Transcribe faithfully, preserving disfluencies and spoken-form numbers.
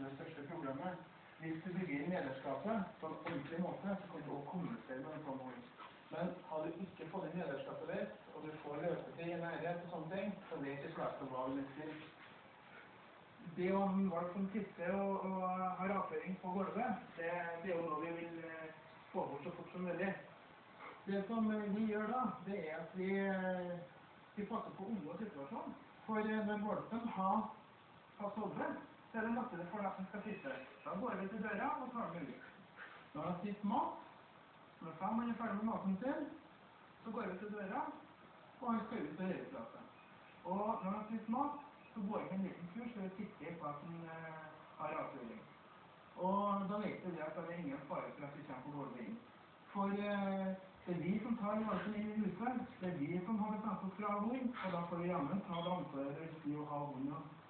det største problemet. Hvis du bygger inn lederskapet på en ordentlig måte, så kan du også kommunisere med en sånn hund. Men har du ikke fått inn lederskapet ditt, og du får løpetid i nærhet og sånne ting, så vet ikke fleste hva du vil. Det å ha en valg som tisser og, og har avføring på gulvet, det, det er jo noe vi vil få bort så fort som mulig. Det som vi gjør da, det er at vi, vi passer på unge og situasjon. For når valpen har, har sovet, så er det lettere for deg som skal tisse. Da går vi til døra og tar den ut. Når han har spist mat, når fem er ferdig med maten sin, så går vi til døra, og han skal ut til høyreklasse. Og når han har spist mat, så går vi en liten tur, så vi tikker på at han uh, har avføring. Og da vet vi at det er ingen fare for at vi kommer på gulvet inn. For uh, det er vi som tar valpen inn i huset, det er vi som har bestemt oss fra hund, og da får vi jammen ta det ansvaret hvis vi har hund.